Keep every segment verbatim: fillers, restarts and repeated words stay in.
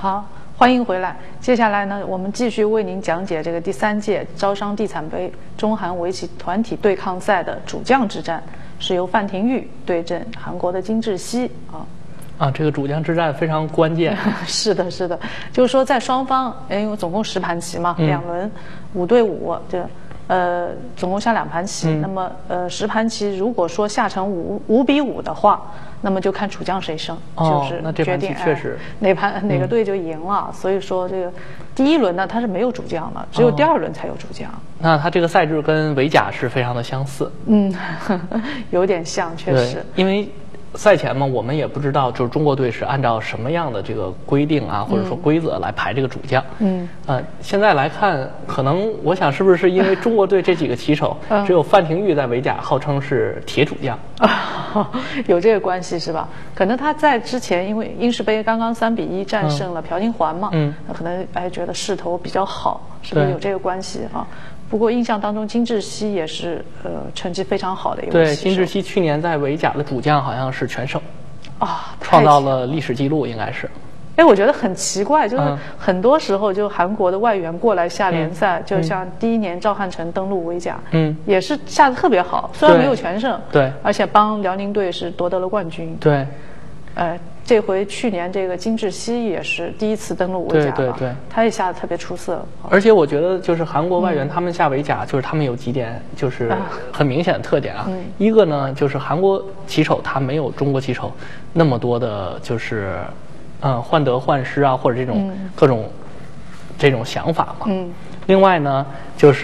好，欢迎回来。接下来呢，我们继续为您讲解这个第三届招商地产杯中韩围棋团体对抗赛的主将之战，是由范廷钰对阵韩国的金智熙啊。 啊，这个主将之战非常关键。 是的，是的，就是说在双方，因为总共十盘棋嘛，嗯、两轮五对五，这呃总共下两盘棋。嗯、那么呃十盘棋如果说下成五五比五的话，那么就看主将谁胜， 哦、 就是决定确实、 哎、哪盘哪个队就赢了。嗯、所以说这个第一轮呢，它是没有主将的，只有第二轮才有主将。哦、 那它这个赛制跟围甲是非常的相似。 嗯，呵呵有点像，确实。 因为赛前嘛，我们也不知道，就是中国队是按照什么样的这个规定啊，或者说规则来排这个主将。嗯，呃，现在来看，可能我想是不是因为中国队这几个棋手，嗯、只有范廷钰在围甲号称是铁主将， 啊，有这个关系是吧？可能他在之前因为英式杯刚刚三比一战胜了朴金桓嘛，嗯，那可能哎觉得势头比较好，是不是有这个关系啊？不过印象当中，金智熙也是呃成绩非常好的一位棋手。 对，金智熙去年在围甲的主将好像是全胜， 啊， 创造了历史记录，应该是。 哎，我觉得很奇怪，就是很多时候就韩国的外援过来下联赛， 嗯、 就像第一年赵汉成登陆围甲， 嗯， 也是下得特别好，虽然没有全胜， 对， 而且帮辽宁队是夺得了冠军， 对。 呃，这回去年这个金智熙也是第一次登陆围甲， 对对对， 他也下得特别出色。 而且我觉得就是韩国外援他们下围甲，嗯、就是他们有几点就是很明显的特点啊。嗯、一个呢，就是韩国棋手他没有中国棋手那么多的，就是嗯患得患失啊，或者这种各种、嗯、这种想法嘛。嗯。另外呢，就是。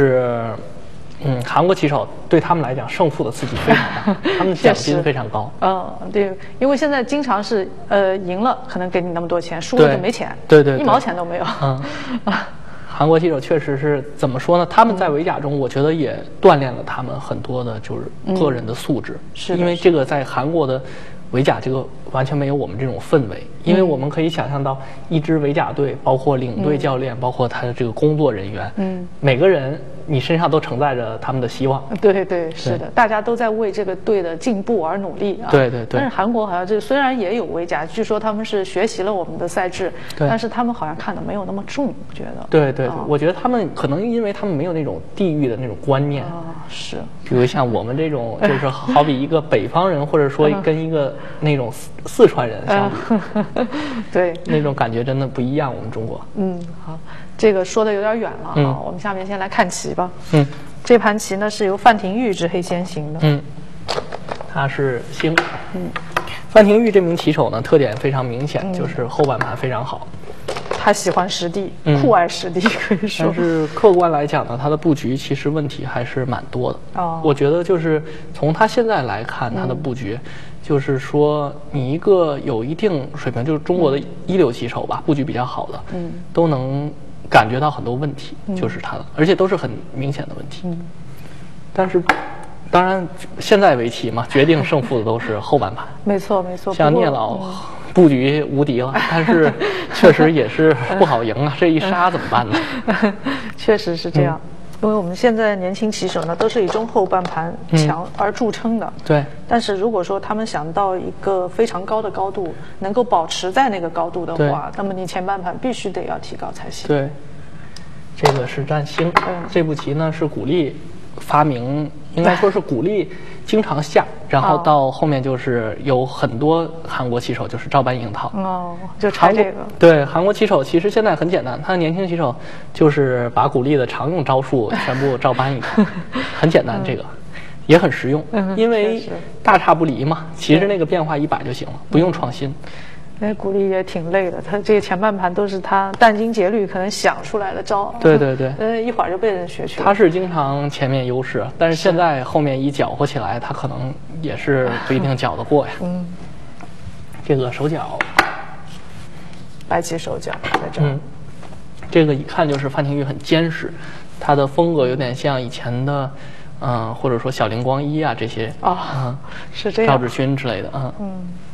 嗯，韩国棋手对他们来讲，胜负的刺激非常大，他们的奖金非常高。 嗯，对，因为现在经常是呃赢了可能给你那么多钱，输了就没钱， 对 对, 对, 对， 一毛钱都没有。嗯， 韩国棋手确实是怎么说呢？他们在围甲中，我觉得也锻炼了他们很多的就是个人的素质， 嗯、是因为这个在韩国的围甲这个完全没有我们这种氛围，因为我们可以想象到一支围甲队，包括领队教练，嗯、包括他的这个工作人员，嗯，每个人你身上都承载着他们的希望。 对对，是的，大家都在为这个队的进步而努力啊。 对对对。 但是韩国好像这虽然也有围甲，据说他们是学习了我们的赛制，但是他们好像看的没有那么重，我觉得。 对对对，啊、我觉得他们可能因为他们没有那种地域的那种观念啊，是。 比如像我们这种，就是好比一个北方人，或者说跟一个那种四四川人相比， 对， 那种感觉真的不一样。我们中国， 嗯，好，这个说的有点远了啊， 嗯、 我们下面先来看棋吧。 嗯， 这盘棋呢是由范廷钰执黑先行的。 嗯，他是星。嗯，范廷钰这名棋手呢，特点非常明显，嗯、就是后半盘非常好。 他喜欢实地，嗯、酷爱实地，可以说。 但是客观来讲呢，他的布局其实问题还是蛮多的。 哦， 我觉得就是从他现在来看，他的布局。嗯就是说，你一个有一定水平，就是中国的一流棋手吧，布局比较好的，嗯，都能感觉到很多问题，嗯、就是他的，而且都是很明显的问题。嗯，但是，当然，现在围棋嘛，决定胜负的都是后半盘。 没错，没错。 像聂老布局无敌了，嗯、但是确实也是不好赢啊，这一杀怎么办呢？ 确实是这样。嗯，因为我们现在年轻棋手呢，都是以中后半盘强而著称的。 嗯、对。 但是如果说他们想到一个非常高的高度，能够保持在那个高度的话，那么你前半盘必须得要提高才行。 对。这个是占星。嗯。这步棋呢是鼓励发明，应该说是鼓励经常下，然后到后面就是有很多韩国棋手就是照搬樱桃。 哦，就拆这个。 对，韩国棋手其实现在很简单，他的年轻棋手就是把鼓励的常用招数全部照搬一个，很简单，这个、嗯、也很实用， 嗯、 因为大差不离嘛，其实那个变化一摆就行了，不用创新。 那鼓励也挺累的，他这个前半盘都是他殚精竭虑可能想出来的招。 对对对， 呃，一会儿就被人学去了。 他是经常前面优势，但是现在后面一搅和起来，他可能也是不一定搅得过呀。嗯，这个手脚， 白棋手脚在这儿。 嗯，这个一看就是范廷钰很坚实，他的风格有点像以前的，嗯、呃，或者说小林光一啊这些啊、哦嗯，是这样， 赵志勋之类的，嗯嗯。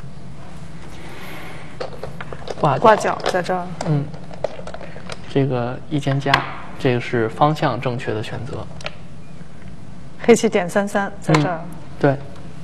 挂挂角在这儿， 嗯，这个一间加，这个是方向正确的选择。 黑棋点三三在这儿、嗯， 对。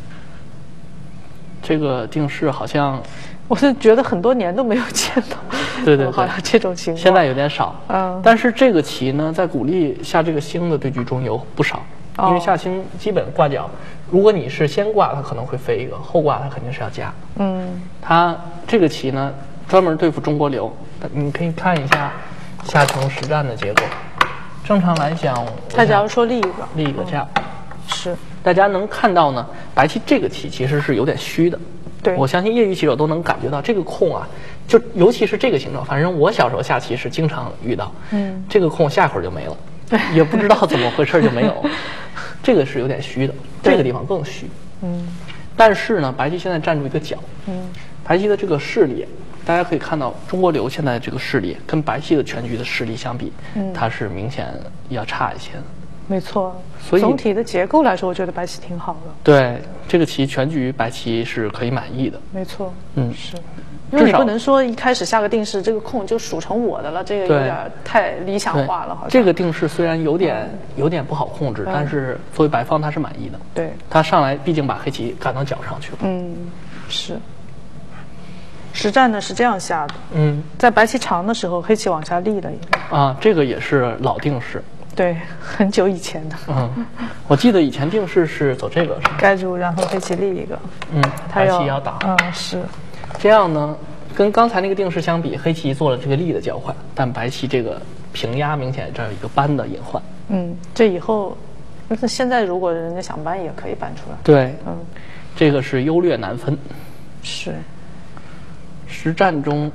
这个定式好像， 我是觉得很多年都没有见到对对对， 好像这种情况现在有点少。 嗯， 但是这个棋呢，在鼓励下这个星的对局中有不少， 哦、 因为下星基本挂角，如果你是先挂，它可能会飞一个；后挂，它肯定是要加。 嗯， 它这个棋呢，专门对付中国流，你可以看一下下城实战的结果。正常来讲， 他假如说立一个， 立一个这样， 嗯、是大家能看到呢，白棋这个棋其实是有点虚的。 对， 我相信业余棋手都能感觉到这个空啊，就尤其是这个形状，反正我小时候下棋是经常遇到， 嗯， 这个空下会儿就没了，也不知道怎么回事就没有，这个是有点虚的，这个地方更虚， 嗯， 但是呢，白棋现在站住一个角， 嗯， 白棋的这个视力，大家可以看到中国流现在这个视力跟白棋的全局的视力相比， 嗯， 它是明显要差一些的。 没错， 所以总体的结构来说，我觉得白棋挺好的。 对，这个棋全局白棋是可以满意的。 没错， 嗯， 是，因为你不能说一开始下个定式，这个空就数成我的了，这个有点太理想化了，好像。 这个定式虽然有点、嗯、有点不好控制， 嗯、 但是作为白方他是满意的。 对， 他上来毕竟把黑棋赶到角上去了。 嗯，是。实战呢是这样下的， 嗯， 在白棋长的时候，黑棋往下立了一个。 啊，这个也是老定式。 对，很久以前的。 嗯，我记得以前定式是走这个，是盖住，然后黑棋立一个。 嗯，白棋要打。 嗯，是。 这样呢，跟刚才那个定式相比，黑棋做了这个力的交换，但白棋这个平压明显这儿有一个扳的隐患。 嗯，这以后，那现在如果人家想扳也可以扳出来。 对， 嗯， 这个是优劣难分。 是。 实战中。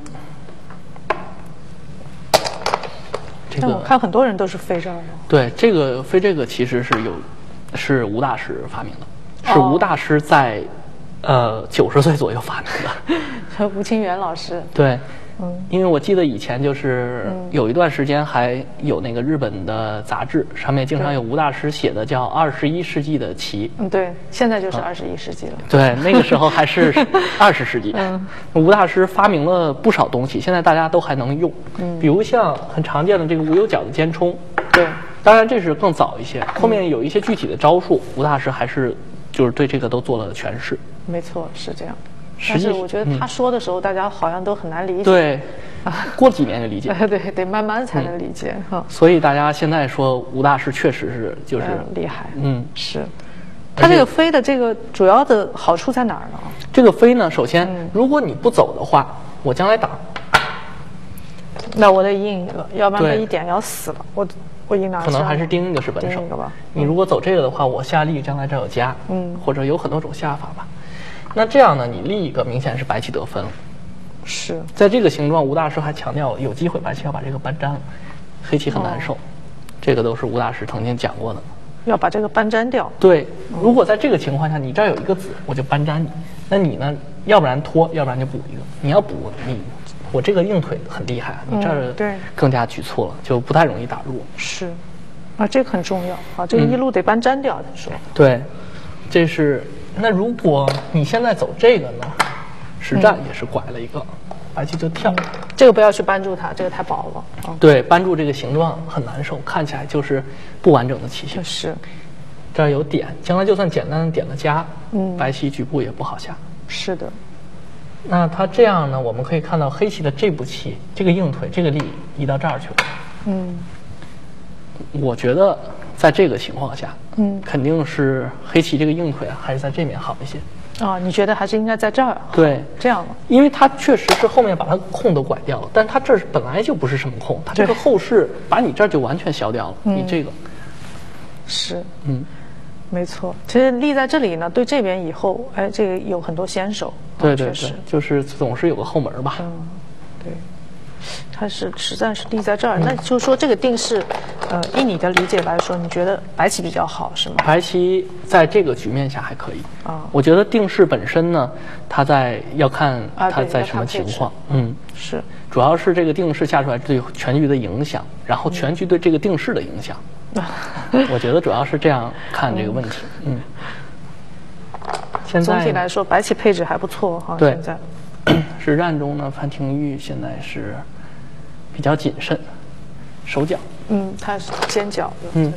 但我看很多人都是飞这儿的。 对，这个飞这个其实是有，是吴大师发明的，是吴大师在，哦、呃九十岁左右发明的。吴清源老师。 对， 嗯， 因为我记得以前就是有一段时间还有那个日本的杂志，上面经常有吴大师写的叫二十一世纪的棋。 嗯，对，现在就是二十一世纪了。 嗯、对，那个时候还是二十世纪。 嗯， 吴大师发明了不少东西，现在大家都还能用。 嗯， 比如像很常见的这个无有角的尖冲。 对， 当然这是更早一些，后面有一些具体的招数，吴大师还是就是对这个都做了诠释。 没错，是这样。 但是我觉得他说的时候，嗯、大家好像都很难理解。 对，过几年就理解。 对，得慢慢才能理解哈、嗯。 所以大家现在说吴大师确实是就是、 嗯、厉害。 嗯， 是。他这个飞的这个主要的好处在哪儿呢？ 这个飞呢，首先、 嗯、 如果你不走的话，我将来打， 那我得应一个，要不然他一点要死了。我我应哪？ 可能还是盯一个是本手吧。 你如果走这个的话，我下力将来这有加， 嗯， 或者有很多种下法吧。那这样呢，你立一个明显是白棋得分了。 是， 在这个形状，吴大师还强调了有机会白棋要把这个扳粘了，黑棋很难受。哦、这个都是吴大师曾经讲过的。 要把这个扳粘掉。 对，如果在这个情况下，你这儿有一个子，我就扳粘你。那你呢？要不然拖，要不然就补一个。你要补，你我这个硬腿很厉害，你这儿对更加局促了，就不太容易打入。 是，啊，这个很重要啊，这个一路得扳粘掉。你说、 嗯、对，这是。那如果你现在走这个呢，实战也是拐了一个，嗯、白棋就跳、嗯。 这个不要去扳住它，这个太薄了。嗯、 对，扳住这个形状很难受，看起来就是不完整的棋形。 是， 这儿有点，将来就算简单的点了加， 嗯， 白棋局部也不好下。 是的。 那它这样呢，我们可以看到黑棋的这步棋，这个硬腿，这个力移到这儿去了。 嗯， 我觉得。在这个情况下， 嗯， 肯定是黑棋这个硬腿还是在这面好一些。 啊、哦，你觉得还是应该在这儿？ 对， 这样了， 因为它确实是后面把它空都拐掉了，但是它这儿本来就不是什么空，它这个后势把你这儿就完全消掉了。你这个是， 嗯， 没错。其实立在这里呢，对这边以后，哎，这个有很多先手。 对对对，就是总是有个后门吧。 嗯，对。它是实战是立在这儿，嗯、那就是说这个定式，呃，依你的理解来说，你觉得白棋比较好是吗？ 白棋在这个局面下还可以啊。 我觉得定式本身呢，它在要看它在什么情况， 啊、 嗯， 是， 主要是这个定式下出来对全局的影响，然后全局对这个定式的影响。嗯、我觉得主要是这样看这个问题，嗯。嗯现在总体来说，白棋配置还不错哈。 对， 现在实战中呢，范廷玉现在是比较谨慎，手脚。 嗯，他是尖角的。 嗯。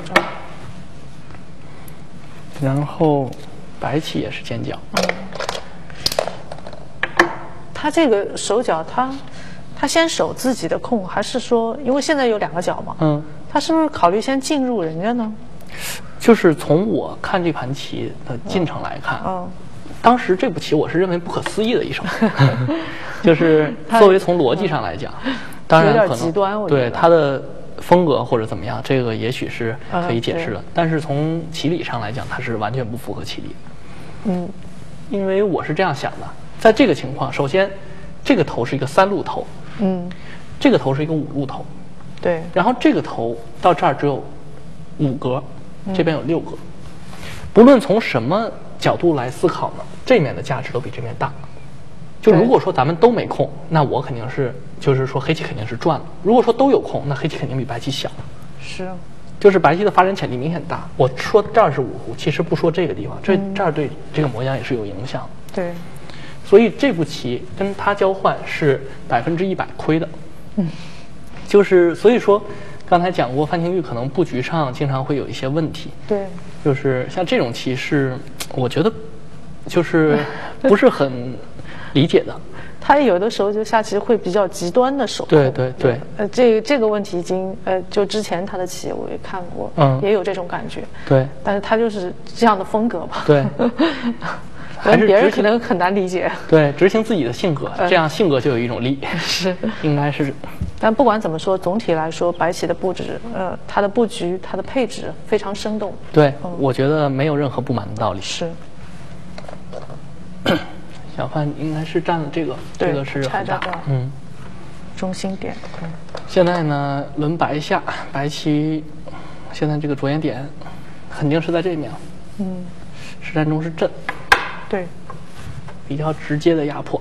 然后白棋也是尖角。 嗯。他这个手脚，他他先守自己的空，还是说，因为现在有两个角嘛， 嗯， 他是不是考虑先进入人家呢？ 就是从我看这盘棋的进程来看，嗯，嗯当时这步棋我是认为不可思议的一手，就是作为从逻辑上来讲，当然可能有点极端，我觉得对他的风格或者怎么样，这个也许是可以解释的，嗯、但是从棋理上来讲，它是完全不符合棋理。嗯，因为我是这样想的，在这个情况，首先这个头是一个三路头，嗯，这个头是一个五路头， 对， 然后这个头到这儿只有五格，这边有六格，嗯、不论从什么角度来思考呢，这面的价值都比这面大。就如果说咱们都没空，那我肯定是，就是说黑棋肯定是赚了。如果说都有空，那黑棋肯定比白棋小。 是， 就是白棋的发展潜力明显大。我说这儿是五胡，其实不说这个地方，这、嗯、这儿对这个模样也是有影响的。 对， 所以这步棋跟他交换是百分之一百亏的。嗯，就是所以说，刚才讲过，范廷玉可能布局上经常会有一些问题。 对， 就是像这种棋是，我觉得就是不是很理解的。 他有的时候就下棋会比较极端的手控。 对对对。 呃，这这个问题已经呃，就之前他的棋我也看过，嗯，也有这种感觉。 对。 但是他就是这样的风格吧。 对。 还是别人可能很难理解。 对，执行自己的性格，这样性格就有一种力。 是， 应该是。 但不管怎么说，总体来说，白棋的布置，呃，它的布局、它的配置非常生动。 对，嗯、我觉得没有任何不满的道理。 是。 小范应该是占了这个，这个是很大，嗯， 中心点。嗯。 现在呢，轮白下，白棋现在这个着眼点肯定是在这面。嗯。实战中是震。 对。 比较直接的压迫。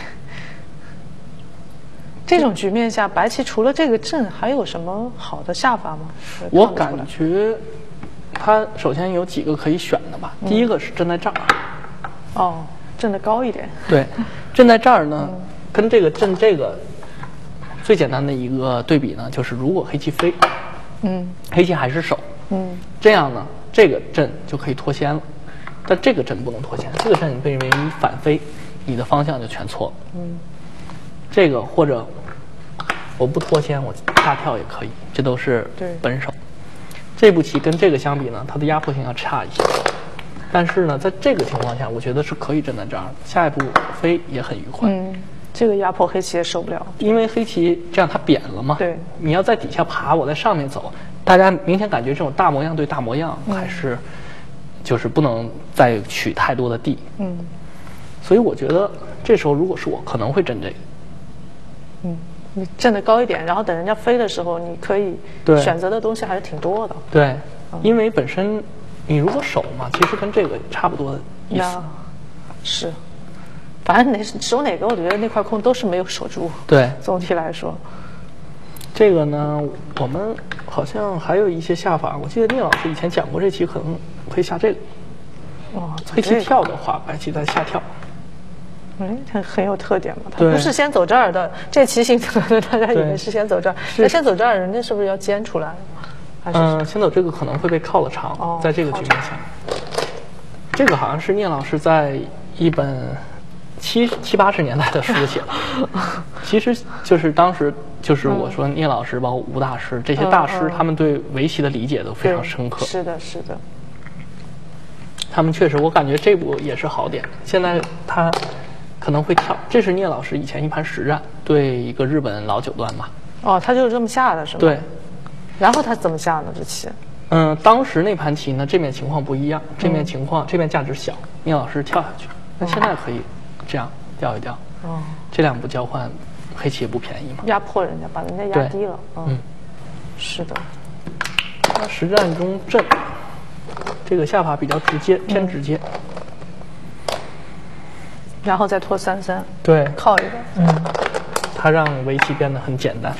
这种局面下，白棋除了这个震，还有什么好的下法吗？ 我感觉，它首先有几个可以选的吧。嗯、第一个是震在这儿。 哦。震得高一点， 对，震在这儿呢，嗯、跟这个震这个最简单的一个对比呢，就是如果黑棋飞，嗯，黑棋还是守，嗯，这样呢，这个震就可以脱先了，但这个震不能脱先，这个震被认为你反飞，你的方向就全错了，嗯，这个或者我不脱先，我大跳也可以，这都是本手。这步棋跟这个相比呢，它的压迫性要差一些。但是呢，在这个情况下，我觉得是可以震在这儿，下一步飞也很愉快。嗯， 这个压迫黑棋也受不了， 因为黑棋这样它扁了嘛。 对， 你要在底下爬，我在上面走，大家明显感觉这种大模样对大模样，嗯、还是就是不能再取太多的地。嗯，所以我觉得这时候如果是我，可能会震这个。 嗯，你震得高一点，然后等人家飞的时候，你可以选择的东西还是挺多的。 对，嗯、因为本身。你如果守嘛，其实跟这个差不多的意思。 是，反正哪守哪个，我觉得那块空都是没有守住。 对， 总体来说， 这个呢，我们好像还有一些下法。我记得聂老师以前讲过，这棋可能可以下这个。 哇， 黑棋跳的话，白棋在下跳。 哎，它很有特点嘛。它不是先走这儿的，这棋形可能大家以为是先走这儿，那先走这儿，人家是不是要尖出来？ 嗯、呃，先走这个可能会被靠了长，哦、在这个局面下，这个好像是聂老师在一本七七八十年代的书写的，其实就是当时就是我说聂老师包括吴大师这些大师，嗯、他们对围棋的理解都非常深刻。 是的，是的。 他们确实，我感觉这步也是好点。现在他可能会跳，这是聂老师以前一盘实战对一个日本老九段吧。 哦，他就是这么下的是吗？ 对。 然后他怎么下呢？这棋？ 嗯，当时那盘棋呢，这面情况不一样，这面情况、嗯、这面价值小，聂老师跳下去。那、嗯、现在可以这样调一调。哦。这两步交换，黑棋也不便宜嘛。 压迫人家，把人家压低了。嗯。嗯是的。 那实战中震，这个下法比较直接，偏直接。 嗯、然后再拖三三。 对。 靠一个。嗯。 它让围棋变得很简单。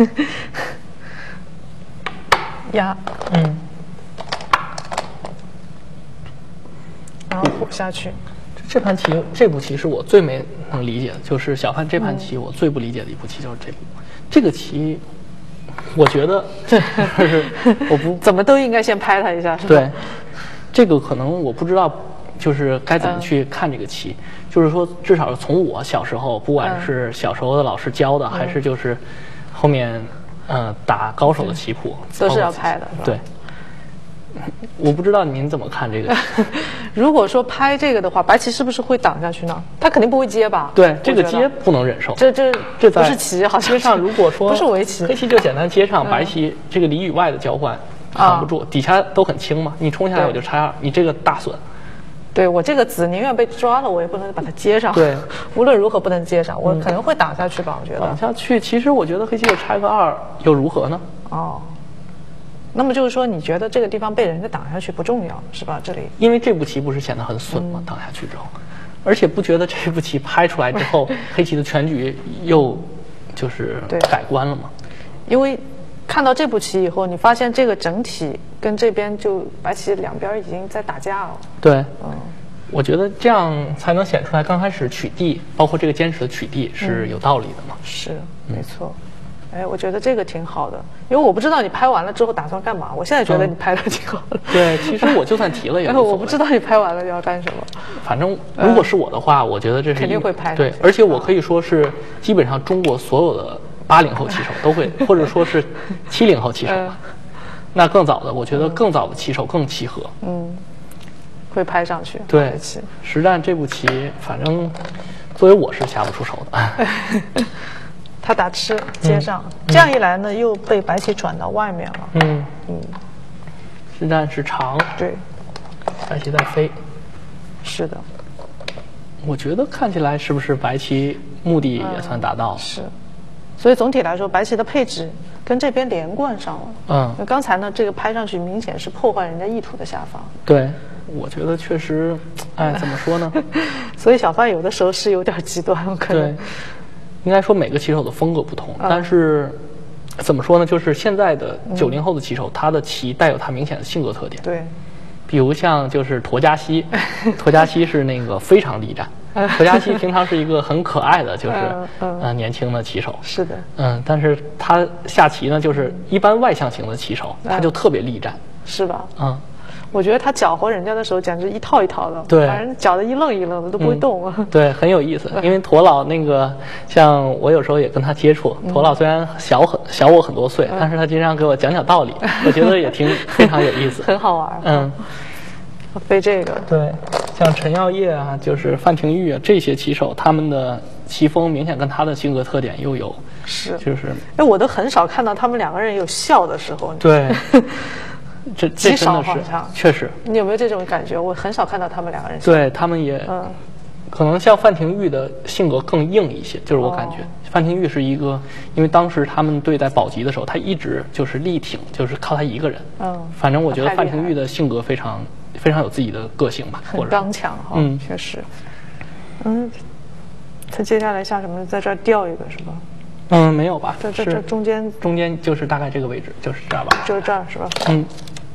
压，嗯，然后虎下去。 这盘棋，这步棋是我最没能理解的，就是小范这盘棋我最不理解的一步棋就是这步。嗯、这个棋，我觉得就是我不怎么都应该先拍他一下，是吧？ 对，这个可能我不知道就是该怎么去看这个棋。嗯、就是说，至少从我小时候，不管是小时候的老师教的，嗯、还是就是后面呃打高手的棋谱， 都是要拍的，是吧？ 对。我不知道您怎么看这个。 如果说拍这个的话，白棋是不是会挡下去呢？他肯定不会接吧？ 对，这个接不能忍受。 这这这不是棋，好像接上如果说不是围棋， 黑棋就简单接上，白棋这个里与外的交换挡不住，底下都很轻嘛，你冲下来我就拆二，你这个大损。 对，我这个子宁愿被抓了，我也不能把它接上。 对， 无论如何不能接上，我可能会挡下去吧？我觉得挡下去，其实我觉得黑棋就拆个二又如何呢？ 哦。那么就是说，你觉得这个地方被人家挡下去不重要，是吧？这里因为这步棋不是显得很损吗？嗯、挡下去之后，而且不觉得这步棋拍出来之后，黑棋的全局又就是改观了吗？ 因为看到这步棋以后，你发现这个整体跟这边就白棋两边已经在打架了。 对，嗯，我觉得这样才能显出来刚开始取地，包括这个坚持的取地是有道理的嘛。 嗯、是，没错。嗯哎，我觉得这个挺好的，因为我不知道你拍完了之后打算干嘛。我现在觉得你拍的挺好的。 嗯、对，其实我就算提了也无所谓。 我不知道你拍完了要干什么。 反正如果是我的话，嗯、我觉得这是肯定会拍。 对，而且我可以说是基本上中国所有的八零后棋手都会，或者说是七零后棋手吧。嗯、那更早的，我觉得更早的棋手更契合。 嗯，会拍上去。 对，实战这步棋，反正作为我是下不出手的。 他打吃接上，嗯、这样一来呢，又被白棋转到外面了。 嗯嗯，实战是长， 对， 白棋在飞。 是的， 我觉得看起来是不是白棋目的也算达到了？ 嗯、是，所以总体来说，白棋的配置跟这边连贯上了。嗯，刚才呢，这个拍上去明显是破坏人家意图的下方。 对，我觉得确实，哎，怎么说呢？ 所以小范有的时候是有点极端，我可能。 对。应该说每个棋手的风格不同，嗯、但是怎么说呢？就是现在的九零后的棋手，嗯、他的棋带有他明显的性格特点。 对， 比如像就是陀嘉西，陀嘉西是那个非常力战。陀嘉西平常是一个很可爱的，就是嗯、嗯呃、年轻的棋手。 是的。 嗯，但是他下棋呢，就是一般外向型的棋手，他就特别力战。 是吧？ 嗯。 我觉得他搅和人家的时候，简直一套一套的， 对， 把人搅得一愣一愣的，都不会动。 嗯、对，很有意思。因为陀老那个，像我有时候也跟他接触，陀老虽然小很小我很多岁，嗯、但是他经常给我讲讲道理，我觉得也挺非常有意思， 很好玩。 嗯， 飞这个， 对，像陈耀烨啊，就是范廷钰啊，这些棋手，他们的棋风明显跟他的性格特点又有是， 就是， 哎，我都很少看到他们两个人有笑的时候。 对。这这真的是确实， 你有没有这种感觉？我很少看到他们两个人。 对他们也，嗯，可能像范廷钰的性格更硬一些，就是我感觉、哦、范廷钰是一个，因为当时他们对待保级的时候，他一直就是力挺，就是靠他一个人。嗯，反正我觉得范廷钰的性格非常非常有自己的个性吧， 很刚强哈、哦，嗯，确实。嗯，他接下来像什么，在这儿吊一个是吧？ 嗯，没有吧？ 这这这中间中间就是大概这个位置，就是这儿吧？ 就是这儿是吧？ 嗯。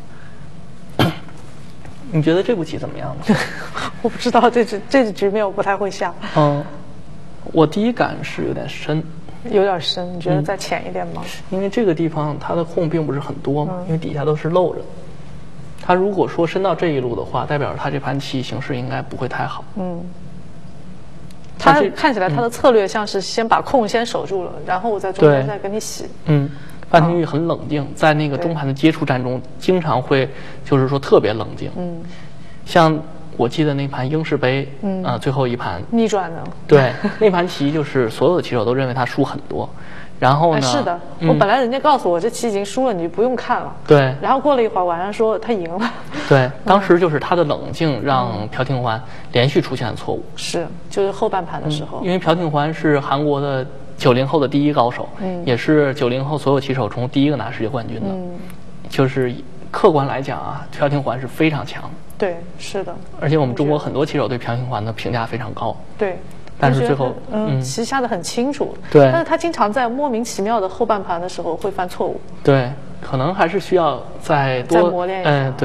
你觉得这步棋怎么样呢？ 我不知道，这局这局局面我不太会下。 嗯，我第一感是有点深， 有点深。你觉得再浅一点吗？ 嗯、因为这个地方它的空并不是很多嘛，嗯、因为底下都是露着。它如果说深到这一路的话，代表着它这盘棋形势应该不会太好。嗯。 他看起来他的策略像是先把空先守住了，嗯、然后我在中间再跟你洗。 嗯。范廷钰很冷静，在那个中盘的接触战中，经常会就是说特别冷静。嗯，像我记得那盘英式杯，嗯啊、呃，最后一盘逆转的。 对，那盘棋就是所有的棋手都认为他输很多，然后呢？ 哎、是的，嗯、我本来人家告诉我这棋已经输了，你就不用看了。 对。 然后过了一会儿，晚上说他赢了。 对，当时就是他的冷静让朴廷桓连续出现错误。 是，就是后半盘的时候。 嗯、因为朴廷桓是韩国的九零后的第一高手，嗯，也是九零后所有棋手中第一个拿世界冠军的。嗯，就是客观来讲啊，朴廷桓是非常强。 对，是的。 而且我们中国很多棋手对朴廷桓的评价非常高。 对。 但是最后， 嗯，棋下得很清楚。 对。 但是他经常在莫名其妙的后半盘的时候会犯错误。 对，可能还是需要再多再磨练一下。 嗯，对。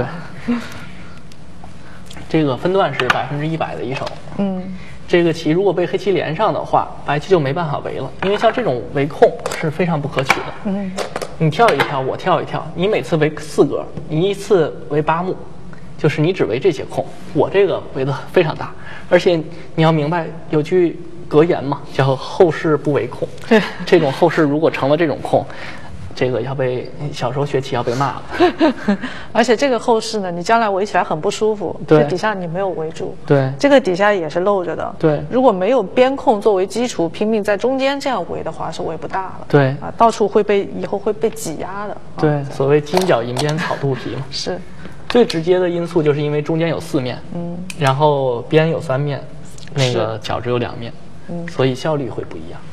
这个分段是百分之一百的一手。嗯。这个棋如果被黑棋连上的话，白棋就没办法围了，因为像这种围控是非常不可取的。嗯，你跳一跳，我跳一跳，你每次围四格，你一次围八目， 就是你只围这些空，我这个围得非常大，而且你要明白有句格言嘛，叫后世不为空。 对， 这种后世如果成了这种空，这个要被小时候学棋要被骂了。 而且这个后世呢，你将来围起来很不舒服。 对， 这底下你没有围住。 对， 这个底下也是露着的。 对， 如果没有边空作为基础，拼命在中间这样围的话，是围不大了。 对啊，到处会被以后会被挤压的。 对， 啊、 所谓金角银边草肚皮嘛。 是。 最直接的因素就是因为中间有四面，嗯，然后边有三面，那个角只有两面，嗯，所以效率会不一样。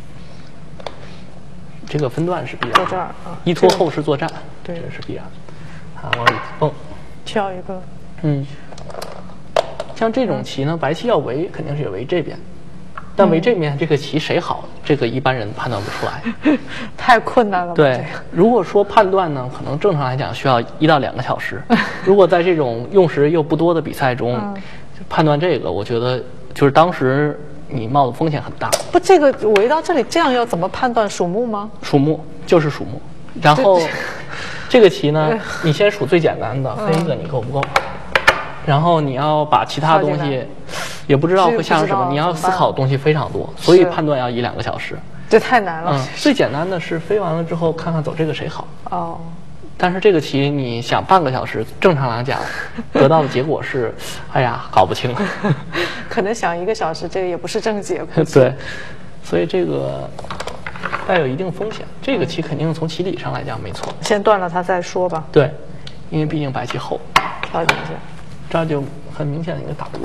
这个分段是必然的， 在这儿啊， 依托后世作战， 对， 这是必然的。啊，往里蹦， 跳一个， 嗯，像这种棋呢，白棋要围肯定是围这边，但围这面这个棋谁好，这个一般人判断不出来， 太困难了。 对，如果说判断呢，可能正常来讲需要一到两个小时。如果在这种用时又不多的比赛中，嗯、判断这个，我觉得就是当时你冒的风险很大。 不，这个围到这里，这样要怎么判断属木吗？ 属木就是属木，然后这个棋呢，你先数最简单的，黑一个你够不够？然后你要把其他东西，也不知道会下成什么，你要思考的东西非常多，所以判断要一两个小时。 这太难了。 嗯，最简单的是飞完了之后看看走这个谁好。 哦。 但是这个棋你想半个小时，正常来讲，得到的结果是，哎呀，搞不清。 可能想一个小时，这个也不是正解。 对，所以这个带有一定风险。这个棋肯定从棋理上来讲没错。 先断了它再说吧。 对，因为毕竟白棋厚。 调整一下。 这就很明显的一个打入。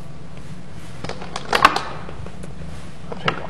这个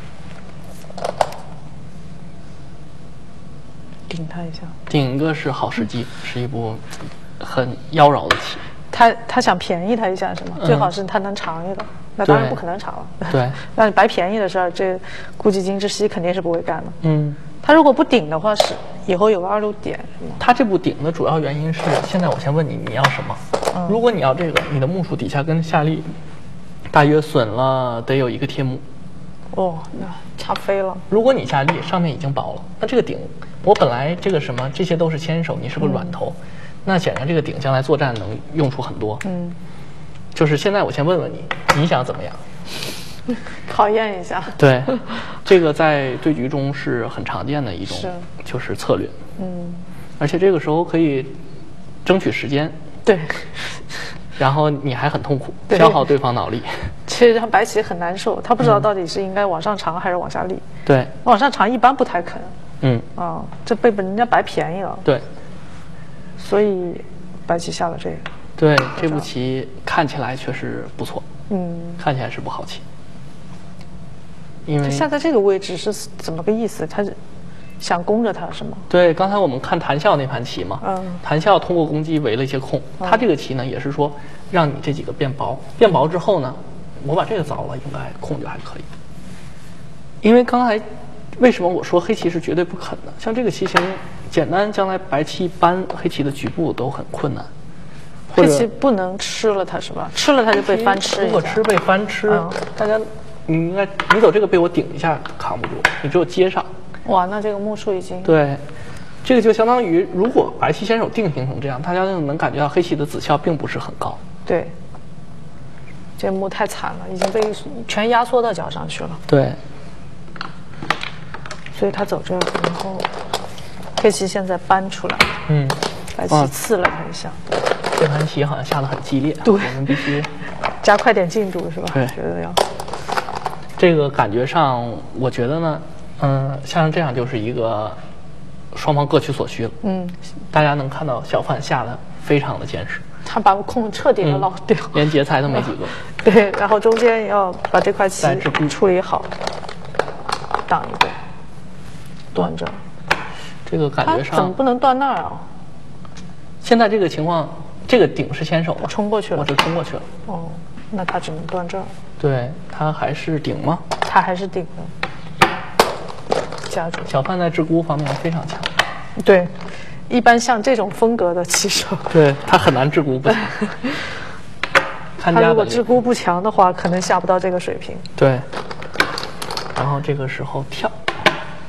顶他一下。 顶一个是好时机，是一步很妖娆的棋。 他他想便宜他一下是吗？嗯、最好是他能长一个，那当然不可能长了。 对， 让你白便宜的事儿，这估计金之熙肯定是不会干的。 嗯， 他如果不顶的话，是以后有个二路点是吗？ 他这步顶的主要原因是，现在我先问你，你要什么？嗯、如果你要这个，你的目数底下跟下力大约损了得有一个贴目。 哦，那差飞了。 如果你下力上面已经薄了，那这个顶，我本来这个什么这些都是先手，你是个软头。嗯，那显然这个顶将来作战能用处很多。嗯，就是现在我先问问你，你想怎么样？ 考验一下。 对，这个在对局中是很常见的一种，就是策略。嗯，而且这个时候可以争取时间。 对。 然后你还很痛苦，消耗对方脑力。 其实让白棋很难受，他不知道到底是应该往上长还是往下立。 对， 往上长一般不太肯。 嗯。 啊、哦，这被人家白便宜了。 对。 所以，白棋下了这个。 对，这步棋看起来确实不错。 嗯， 看起来是不好棋。因为下在这个位置是怎么个意思？他是想攻着他是吗？ 对，刚才我们看谭笑那盘棋嘛， 嗯， 谭笑通过攻击围了一些空。嗯、他这个棋呢，也是说让你这几个变薄，变薄之后呢，我把这个凿了，应该空就还可以。因为刚才为什么我说黑棋是绝对不肯的？像这个棋形。简单，将来白棋搬黑棋的局部都很困难。 黑棋不能吃了它是吧？吃了它就被翻吃。 如果吃被翻吃，嗯、大家你应该你走这个被我顶一下扛不住，你只有接上。 哇，那这个目数已经对，这个就相当于如果白棋先手定型成这样，大家就能感觉到黑棋的子效并不是很高。 对，这目太惨了，已经被全压缩到脚上去了。 对， 所以他走这儿，然后。黑棋现在搬出来， 嗯， 白棋刺了他一下。 这盘棋好像下得很激烈， 对， 我们必须加快点进度，是吧？ 对， 觉得要。 这个感觉上，我觉得呢，嗯，像这样就是一个双方各取所需了。嗯，大家能看到小范下的非常的坚实， 他把空彻底的捞掉， 嗯、连劫财都没几个。 对，然后中间要把这块棋处理好，挡一个，断着。 这个感觉上怎么不能断那儿啊？ 现在这个情况，这个顶是先手了， 冲过去了， 我这冲过去了。 哦，那他只能断这儿。 对，他还是顶吗？ 他还是顶的，夹住。 小范在制孤方面非常强。 对，一般像这种风格的棋手， 对他很难制孤不强。 他如果制孤不强的话，可能下不到这个水平。 对，然后这个时候跳。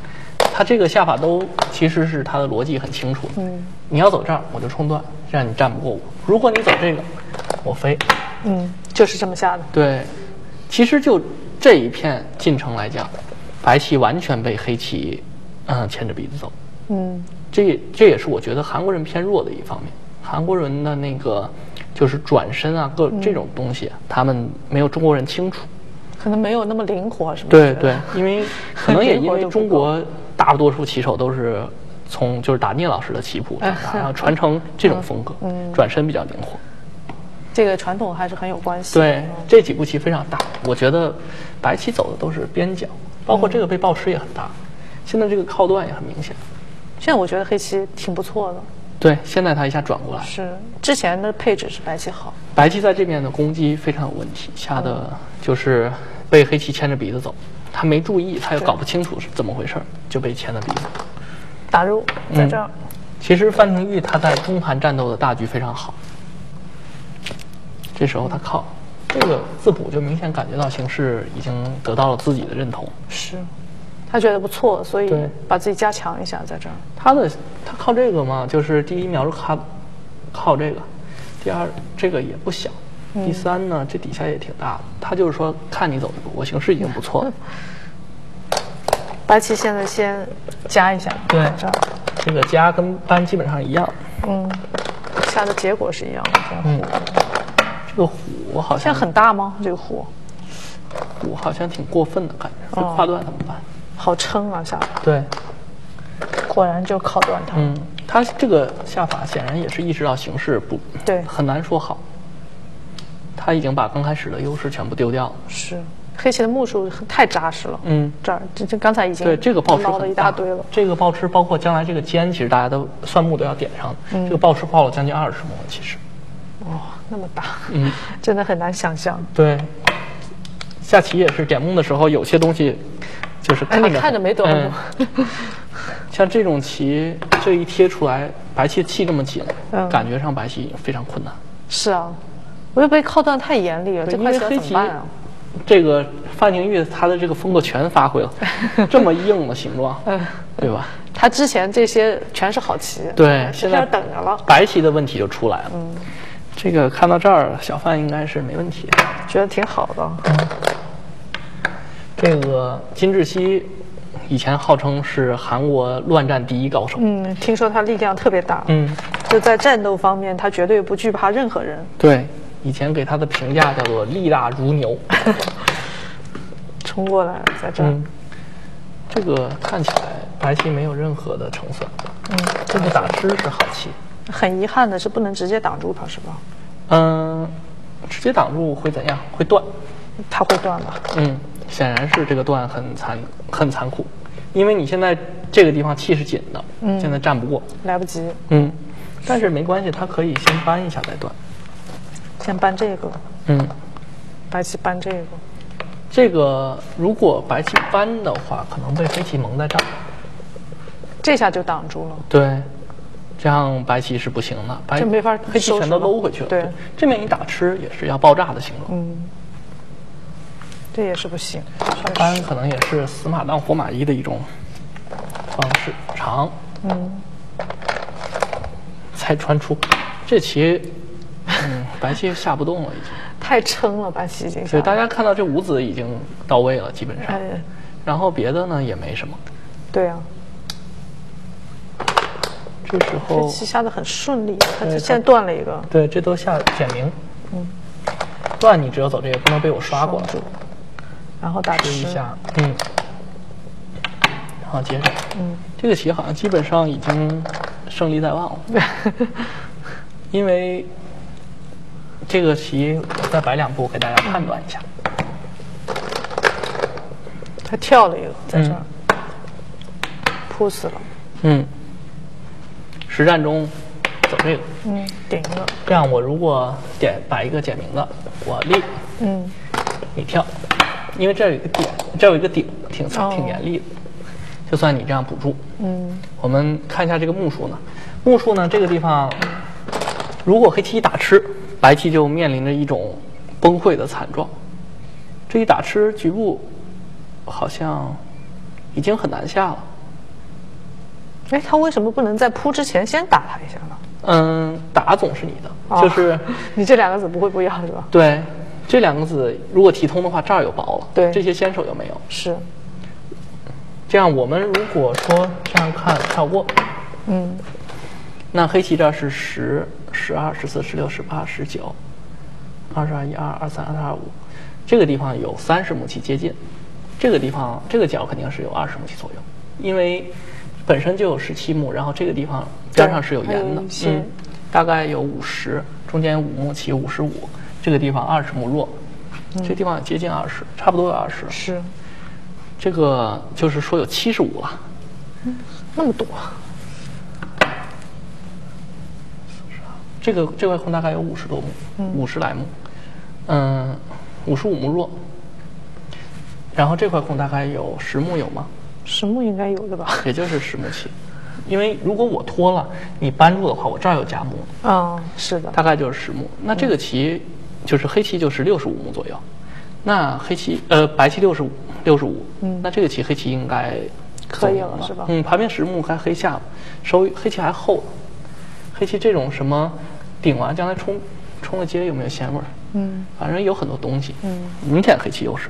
他这个下法都其实是他的逻辑很清楚。嗯，你要走这儿，我就冲断，这样你战不过我。如果你走这个，我飞。 嗯，就是这么下的。 对，其实就这一片进程来讲，白棋完全被黑棋嗯牵着鼻子走。嗯，这这也是我觉得韩国人偏弱的一方面。韩国人的那个就是转身啊，各这种东西，嗯、他们没有中国人清楚。 可能没有那么灵活，是吗？ 对对，因为可能也因为中国大多数棋手都是从就是打聂老师的棋谱长大，然后传承这种风格，嗯，转身比较灵活。 这个传统还是很有关系。 对，这几步棋非常大，我觉得白棋走的都是边角，包括这个被暴吃也很大，现在这个靠断也很明显。 现在我觉得黑棋挺不错的。 对，现在他一下转过来。 是，之前的配置是白棋好。 白棋在这边的攻击非常有问题，下的就是被黑棋牵着鼻子走，他没注意，他又搞不清楚是怎么回事，就被牵着鼻子。 打入在这儿、嗯。 其实范廷钰他在中盘战斗的大局非常好，这时候他靠这个自补，就明显感觉到形势已经得到了自己的认同。 是。他觉得不错，所以把自己加强一下，在这儿。 他的他靠这个嘛，就是第一秒是靠靠这个，第二这个也不小，嗯、第三呢这底下也挺大的。他就是说看你走这个，我形势已经不错了。 白棋现在先加一下， 对，这儿这个加跟搬基本上一样。 嗯，下的结果是一样的。 嗯，这个虎好像现在很大吗？这个虎， 虎好像挺过分的感觉，这跨断怎么办？ 好撑啊，下法。 对， 果然就靠断它。 嗯，他这个下法显然也是意识到形势不对， 很难说好。他已经把刚开始的优势全部丢掉了。 是，黑棋的目数太扎实了。嗯，这儿这这刚才已经对这个暴吃捞了一大堆了。 这个暴吃包括将来这个尖，其实大家都算目都要点上。嗯，这个暴吃爆了将近二十目，其实。 哦，那么大。 嗯， 真的很难想象。 对，下棋也是点目的时候，有些东西。就是看着、 哎、你看着没短目、 嗯，像这种棋，这一贴出来，白棋气这么紧，嗯、感觉上白棋非常困难。 是啊，我又被靠断太严厉了，这块棋怎么办啊？ 这个范廷钰他的这个风格全发挥了，这么硬的形状，嗯、对吧？ 他之前这些全是好棋， 对，现在等着了， 白棋的问题就出来了。嗯，这个看到这儿，小范应该是没问题， 觉得挺好的。 嗯。这个金智熙以前号称是韩国乱战第一高手。 嗯，听说他力量特别大。嗯，就在战斗方面，他绝对不惧怕任何人。 对，以前给他的评价叫做力大如牛。 冲过来，在这儿、嗯。 这个看起来白棋没有任何的成算。嗯，这个打吃是好棋。 很遗憾的是，不能直接挡住它，是吧？ 嗯，直接挡住会怎样？会断。 它会断吧？ 嗯。显然是这个断很残很残酷，因为你现在这个地方气是紧的，嗯，现在战不过， 来不及， 嗯，但是没关系，他可以先搬一下再断， 先搬这个，嗯，白棋搬这个， 这个如果白棋搬的话，可能被黑棋蒙在这儿， 这下就挡住了， 对，这样白棋是不行的，白这没法， 黑棋全都搂回去了， 对， 这面一打吃也是要爆炸的形状， 嗯。这也是不行， 搬可能也是死马当活马医的一种方式，长，嗯，才穿出，这棋，嗯，白棋下不动了，已经太撑了，白棋已经。 对，大家看到这五子已经到位了，基本上，哎、然后别的呢也没什么。 对啊， 这时候这棋下的很顺利，他现在断了一个。 对，这都下简明。嗯，断你只有走这个，不能被我刷过来。 然后打吃一下，嗯，然后接着，嗯，这个棋好像基本上已经胜利在望了，因为这个棋我再摆两步给大家判断一下。 他跳了一个，在这儿，扑死了。 嗯，实战中走这个， 嗯，顶一个。 这样我如果点摆一个简明的，我立，嗯，你跳。因为这有一个点，这有一个顶，挺挺严厉的。就算你这样补住，嗯，我们看一下这个目数呢。目数呢，这个地方，如果黑棋一打吃，白棋就面临着一种崩溃的惨状。这一打吃，局部好像已经很难下了。 哎，他为什么不能在铺之前先打他一下呢？ 嗯，打总是你的， 哦、 就是你这两个子不会不要是吧？ 对，这两个子如果提通的话，这儿有薄了， 对， 这些先手就没有。 是。 这样，我们如果说这样看跳过， 嗯， 那黑棋这儿是十、十二、十四、十六、十八、十九、二十二、一二、二三、二四、二五，这个地方有三十目棋接近，这个地方这个角肯定是有二十目棋左右，因为本身就有十七目，然后这个地方边上是有圆的，嗯，大概有五十，中间五目棋五十五，这个地方二十目弱，嗯、这个地方接近二十，差不多有二十。 是。 这个就是说有七十五了， 嗯，那么多。 这个这块空大概有五十多目，五十来目，嗯，五十五目弱。然后这块空大概有十目有吗？ 十目应该有的吧？ 也就是十目棋，因为如果我拖了，你扳住的话，我这儿有夹目。 啊、哦，是的。 大概就是十目。那这个棋、嗯、就是黑棋就是六十五目左右，那黑棋呃白棋六十五。六十五，嗯，那这个棋黑棋应该可以了，是吧？ 嗯，盘面十目还黑下，收黑棋还厚，黑棋这种什么顶完将来冲冲了街有没有咸味儿？嗯，反正有很多东西，嗯，明显黑棋优势。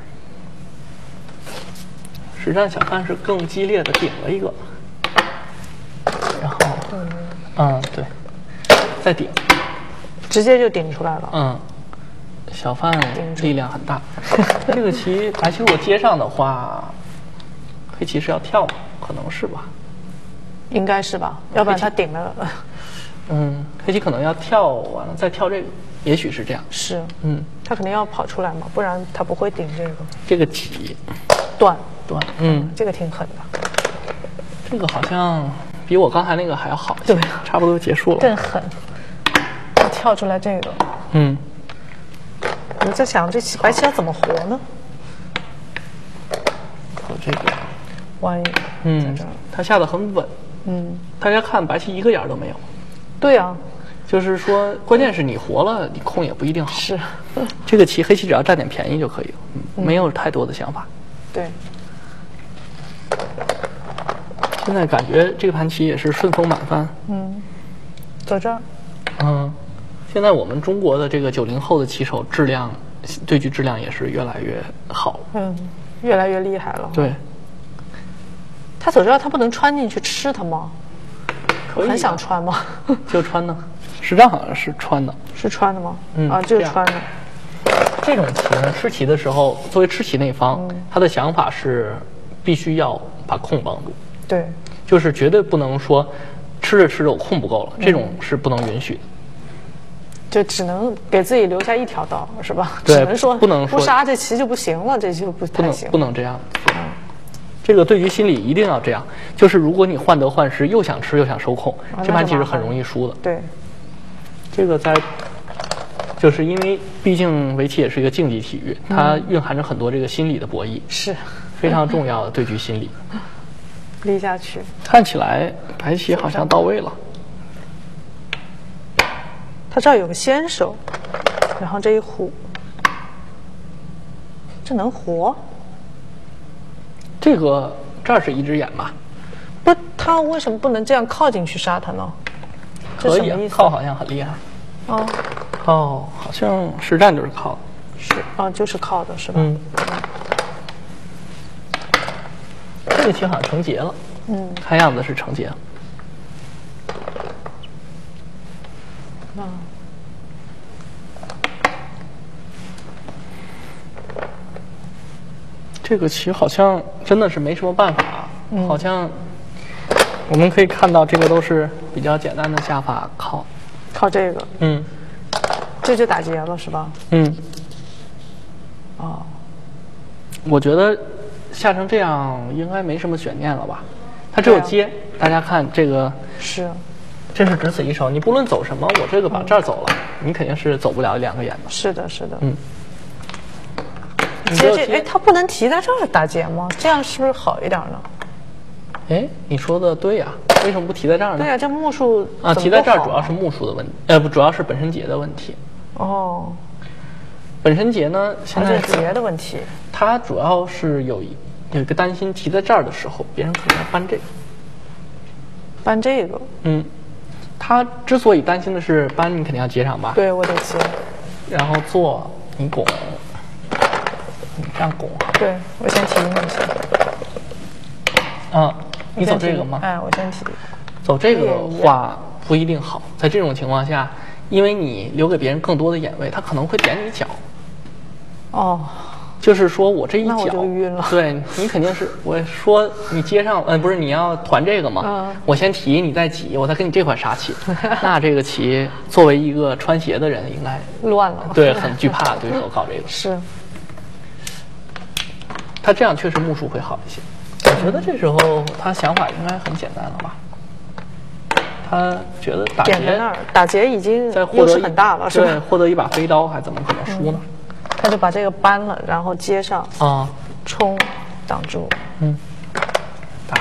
实战小范是更激烈的顶了一个，然后，嗯，嗯对，再顶， 直接就顶出来了， 嗯。小范力量很大，这个棋白棋如果接上的话，黑棋是要跳吗？可能是吧， 应该是吧，要不然他顶了。 嗯，黑棋可能要跳完了再跳这个，也许是这样。 是， 嗯， 他肯定要跑出来嘛，不然他不会顶这个。 这个棋断断，嗯， 这个挺狠的。 这个好像比我刚才那个还要好一些，对，差不多结束了。 更狠，跳出来这个， 嗯。 我在想这白棋要怎么活呢？ 靠这个弯， 嗯，他下的很稳，嗯，大家看白棋一个眼都没有。 对啊， 就是说，关键是你活了，你空也不一定好。 是， 这个棋黑棋只要占点便宜就可以了，嗯，没有太多的想法。 对。 现在感觉这个盘棋也是顺风满帆。 嗯，走这儿。 嗯。现在我们中国的这个九零后的棋手质量，对局质量也是越来越好， 嗯，越来越厉害了。 对， 他走这他不能穿进去吃它吗？ 可以、啊， 很想穿吗？ 就穿呢，实战好像是穿的， 是穿的吗？ 嗯啊，就是穿的。 这种棋呢，吃棋的时候，作为吃棋那方，嗯、他的想法是必须要把空帮住， 对， 就是绝对不能说吃着吃着我空不够了，嗯、这种是不能允许的。 就只能给自己留下一条道，是吧？ 对， 只能说不能说不杀这棋就不行了，这就不太行， 不能不能这样。嗯，这个对于心理一定要这样，就是如果你患得患失，又想吃又想收空，啊、这盘棋是很容易输的。 对， 这个在，就是因为毕竟围棋也是一个竞技体育，嗯、它蕴含着很多这个心理的博弈， 是非常重要的对局心理。 立下去， 看起来白棋好像到位了。 他这儿有个先手，然后这一虎，这能活？ 这个这儿是一只眼吧？ 不，他为什么不能这样靠进去杀他呢？ 可以、啊，靠好像很厉害。 哦， 靠好像实战就是靠， 是啊，就是靠的是吧？ 嗯。这个棋好像成结了，嗯，看样子是成结了。 啊， 这个棋好像真的是没什么办法，嗯、好像我们可以看到这个都是比较简单的下法，靠靠这个， 嗯， 这就打结了是吧？ 嗯， 哦， 我觉得下成这样应该没什么悬念了吧？它只有接，啊、大家看这个是。 这是只此一手，你不论走什么，我这个把这儿走了，嗯、你肯定是走不了两个眼的。 是的，是的。 嗯。 接这，哎，他不能提在这儿打结吗？这样是不是好一点呢？ 哎，你说的对呀、啊，为什么不提在这儿呢？ 对呀、啊，这目数啊，提在这儿主要是目数的问题，呃，不，主要是本身结的问题。 哦。本身结呢，现在是结的问题。 它主要是有一有一个担心，提在这儿的时候，别人可能要搬这个。 搬这个。 嗯，他之所以担心的是搬，你肯定要接上吧？ 对，我得接。 然后做你拱，你这样拱。 对，我先提你先。 嗯，你走这个吗？ 哎，我先提。 走这个的话不一定好，在这种情况下，因为你留给别人更多的眼位，他可能会点你脚。 哦。 就是说我这一脚， 那我就晕了。 对你肯定是我说你接上，嗯，不是你要团这个吗？ 嗯。 我先提，你再挤，我再给你这块杀棋。那这个棋作为一个穿鞋的人，应该乱了。 对，很惧怕对手搞这个。 是。 他这样确实目数会好一些。我觉得这时候他想法应该很简单了吧？他觉得打劫点在那儿，打劫已经优势很大了，是吧？ 对，获得一把飞刀还怎么可能输呢？ 嗯，他就把这个搬了，然后接上啊， 冲挡住， 嗯，打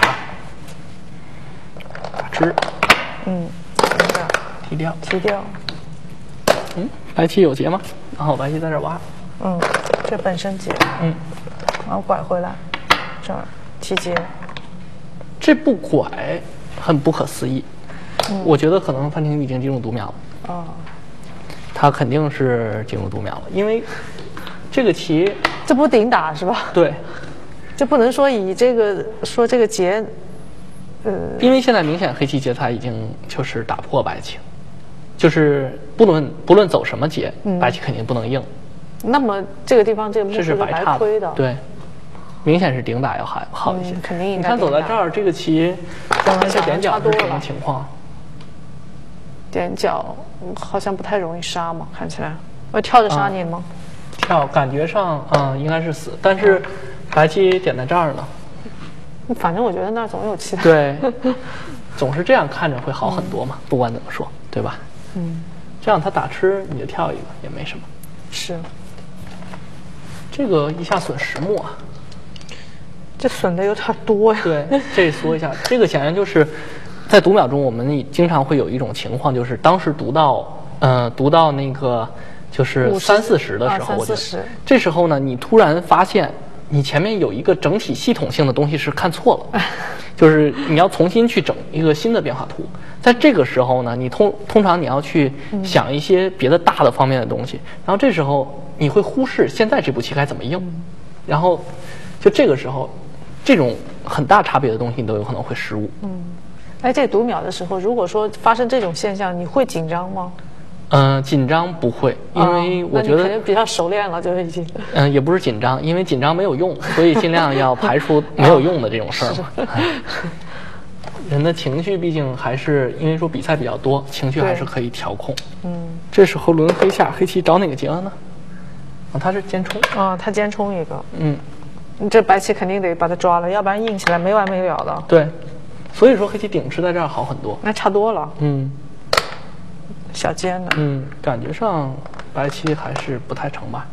打吃， 嗯， 提掉提掉， 嗯，白棋有劫吗？然后白棋在这挖， 嗯，这本身劫， 嗯， 然后拐回来，这儿提劫， 这不拐很不可思议，嗯，我觉得可能范廷已经进入读秒了， 哦， 他肯定是进入读秒了，因为。这个棋， 这不顶打是吧？ 对， 就不能说以这个说这个劫，呃， 因为现在明显黑棋劫材已经就是打破白棋，就是不论不论走什么劫，嗯、白棋肯定不能应。 那么这个地方这个目这是白差亏的， 对，明显是顶打要好好一些。 嗯、肯定应该。 你看走在这儿，这个棋，这点角是什么情况？ 点角好像不太容易杀嘛，看起来。我跳着杀你吗？ 嗯跳感觉上，嗯，应该是死，但是白棋点在这儿呢。 反正我觉得那儿总有其他。 对，总是这样看着会好很多嘛，嗯、不管怎么说，对吧？ 嗯。 这样他打吃你就跳一个也没什么。 是。 这个一下损十目啊。 这损的有点多呀。 对，这缩一下，这个显然就是在读秒中，我们经常会有一种情况，就是当时读到，呃，读到那个。就是三四十的时候，我觉得这时候呢，你突然发现你前面有一个整体系统性的东西是看错了，就是你要重新去整一个新的变化图。在这个时候呢，你通通常你要去想一些别的大的方面的东西，然后这时候你会忽视现在这步棋该怎么应，然后就这个时候，这种很大差别的东西你都有可能会失误。 嗯，哎，这读秒的时候，如果说发生这种现象，你会紧张吗？ 嗯、呃，紧张不会，因为我觉得、 哦、肯定比较熟练了，就已经。 嗯、呃，也不是紧张，因为紧张没有用，所以尽量要排除没有用的这种事儿嘛。人的情绪毕竟还是因为说比赛比较多，情绪还是可以调控。嗯。这时候轮黑下，黑棋找哪个劫了呢？啊，他是尖冲。 啊，他尖冲一个。 嗯。 你这白棋肯定得把它抓了，要不然硬起来没完没了的。 对。所以说黑棋顶吃在这儿好很多。 那差多了。 嗯。 小尖的， 嗯，感觉上白棋还是不太成吧。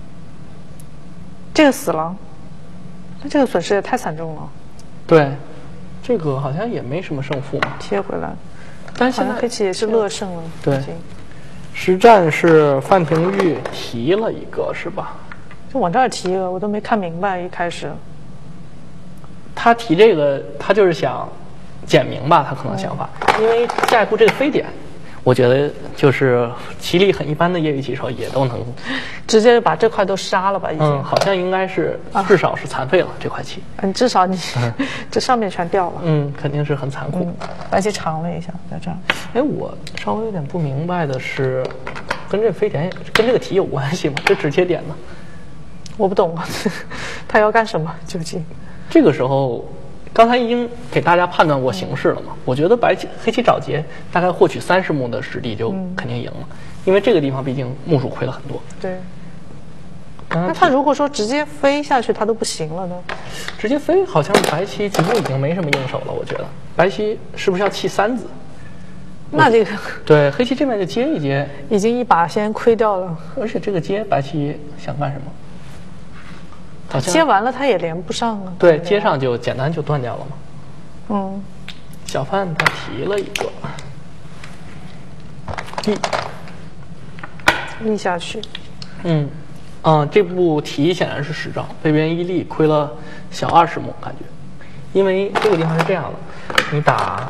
这个死了，那这个损失也太惨重了。 对，这个好像也没什么胜负嘛。 贴回来， 但是现在黑棋也是乐胜了。 对，实战是范廷钰提了一个，是吧？ 就往这儿提一个，我都没看明白一开始。 他提这个，他就是想简明吧，他可能想法，嗯、因为下一步这个飞点。我觉得就是棋力很一般的业余棋手也都能直接把这块都杀了吧，已经。 嗯，好像应该是至少是残废了、啊、这块棋。 嗯，至少你、嗯、这上面全掉了。 嗯，肯定是很残酷。 嗯、白棋长了一下，在这儿。 哎，我稍微有点不明白的是，跟这飞点跟这个题有关系吗？这直接点呢？ 我不懂，他要干什么究竟？ 这个时候。刚才已经给大家判断过形势了嘛？嗯、我觉得白棋黑棋找劫大概获取三十目的实力就肯定赢了，嗯、因为这个地方毕竟目数亏了很多。 对。那他如果说直接飞下去，他都不行了呢？ 直接飞好像白棋几乎已经没什么应手了，我觉得白棋是不是要弃三子？ 那这个对黑棋这边就接一接， 已经一把先亏掉了。 而且这个接白棋想干什么？ 接完了他也连不上了。 对，接上就简单就断掉了嘛。 嗯， 小范他提了一个立立下去。 嗯嗯，这步提显然是实招，被别人一立亏了小二十目，感觉。因为这个地方是这样的，你打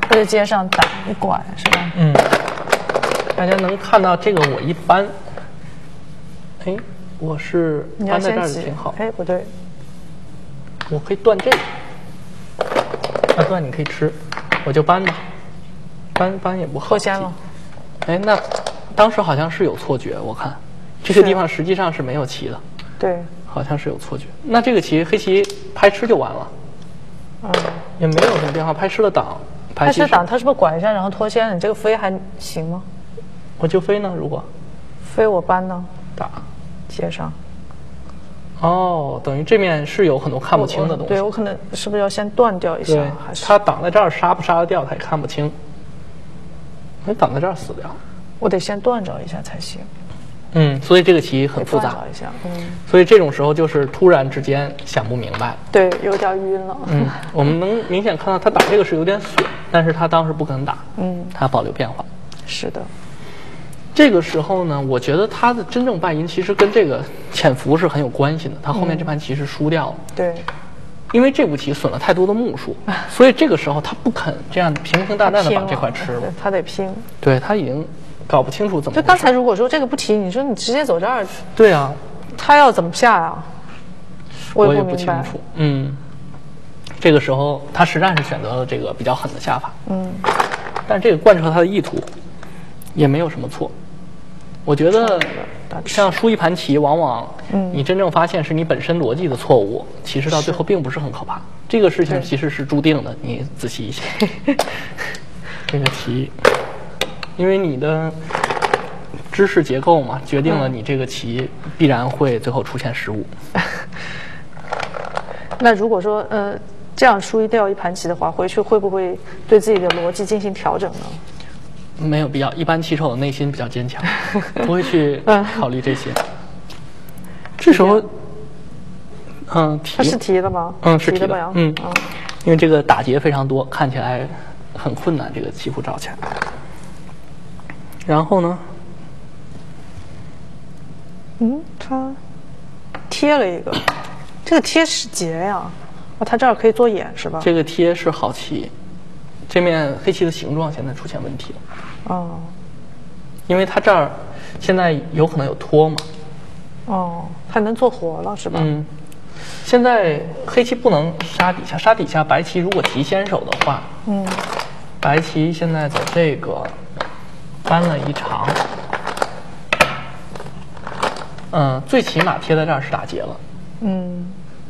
或者接上打一拐是吧？ 嗯，大家能看到这个我一搬，哎，我是搬在这儿挺好。 哎，不对， 我可以断这个，那断你可以吃，我就搬吧，搬搬也不好。 脱先了。 哎，那当时好像是有错觉，我看这个地方实际上是没有棋的。 对， 好像是有错觉。那这个棋黑棋拍吃就完了。嗯，也没有什么变化，拍吃了挡。 拍吃挡，他是不是拐一下然后脱先？你这个飞还行吗？ 我就飞呢，如果飞我搬呢？ 打接上。 哦，等于这面是有很多看不清的东西。 对，我可能是不是要先断掉一下？还是他挡在这儿杀不杀得掉，他也看不清。你挡在这儿死掉， 我得先断着一下才行。 嗯，所以这个棋很复杂。 一下，嗯。 所以这种时候就是突然之间想不明白。 对，有点晕了。 嗯，我们能明显看到他打这个是有点损，但是他当时不肯打。嗯，他保留变化。 是的。 这个时候呢，我觉得他的真正败因其实跟这个潜伏是很有关系的。他后面这盘棋是输掉了。 嗯、对。 因为这步棋损了太多的目数，所以这个时候他不肯这样平平淡淡的把这块吃了。 他得拼。 对，他已经搞不清楚怎么。 就刚才如果说这个不提，你说你直接走这儿。 对啊。 他要怎么下呀？ 我也不清楚。嗯。这个时候他实战是选择了这个比较狠的下法。嗯。但这个贯彻他的意图，也没有什么错。我觉得像输一盘棋，往往你真正发现是你本身逻辑的错误，其实到最后并不是很可怕。这个事情其实是注定的，你仔细一想。这个题，因为你的知识结构嘛，决定了你这个棋必然会最后出现失误。 那如果说呃这样输掉一盘棋的话，回去会不会对自己的逻辑进行调整呢？ 没有必要，一般棋手的内心比较坚强，不会去考虑这些。这时候，嗯，提他是提的吗？ 嗯，是提的。嗯嗯， 因为这个打劫非常多，看起来很困难，这个棋谱找起来。然后呢？ 嗯，他贴了一个，这个贴是劫呀。哦，他这儿可以做眼是吧？ 这个贴是好棋。这面黑棋的形状现在出现问题了。哦。因为它这儿现在有可能有拖嘛。 哦，它能做活了是吧？ 嗯。现在黑棋不能杀底下，杀底下白棋如果提先手的话，嗯，白棋现在走这个搬了一长，嗯，最起码贴在这儿是打劫了。嗯。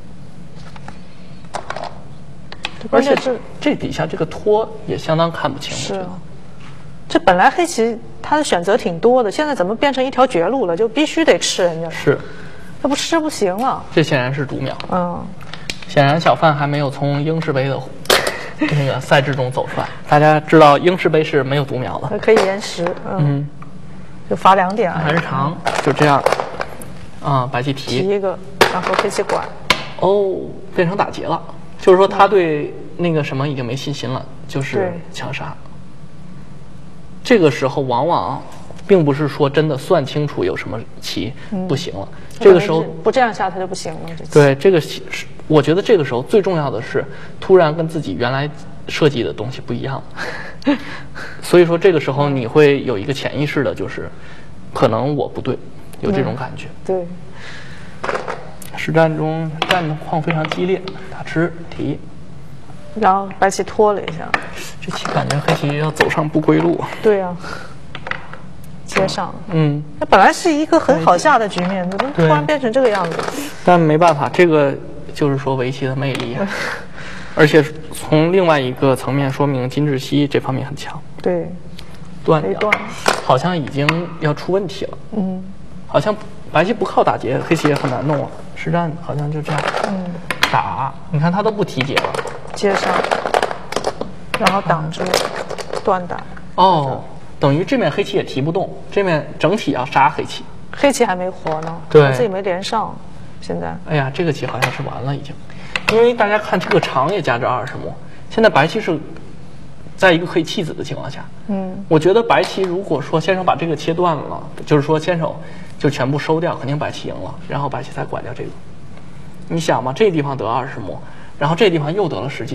而且这这底下这个拖也相当看不清。 是，这本来黑棋它的选择挺多的，现在怎么变成一条绝路了？就必须得吃人家。 是， 这不吃不行了。 这显然是读秒。 嗯， 显然小范还没有从英式杯的那个赛制中走出来。大家知道英式杯是没有读秒的， 可以延时。嗯，嗯就罚两点。 还是长，就这样。啊，白棋提提一个，然后黑棋拐。 哦，变成打劫了。就是说他对那个什么已经没信心了，就是强杀。这个时候往往并不是说真的算清楚有什么棋不行了，嗯、这个时候不这样下他就不行了。这对这个是，我觉得这个时候最重要的是突然跟自己原来设计的东西不一样，所以说这个时候你会有一个潜意识的，就是可能我不对，有这种感觉。 嗯、对。 实战中战况非常激烈，打吃提， 然后白棋拖了一下， 这棋感觉黑棋要走上不归路。 对呀、啊，接上。 嗯， 那本来是一个很好下的局面，怎么突然变成这个样子？ 但没办法，这个就是说围棋的魅力，而且从另外一个层面说明金志熙这方面很强。 对， 断掉，好像已经要出问题了。嗯，好像白棋不靠打劫，黑棋也很难弄啊。实战好像就这样，嗯，打，你看他都不提劫了， 接上，然后挡住，断打。 哦，等于这面黑棋也提不动，这面整体要杀黑棋。 黑棋还没活呢， 对， 自己没连上，现在。 哎呀，这个棋好像是完了已经，因为大家看这个长也加着二十目，现在白棋是在一个可以弃子的情况下，嗯，我觉得白棋如果说先手把这个切断了，就是说先手就全部收掉，肯定白棋赢了，然后白棋再拐掉这个。你想嘛，这地方得二十目，然后这地方又得了十几目，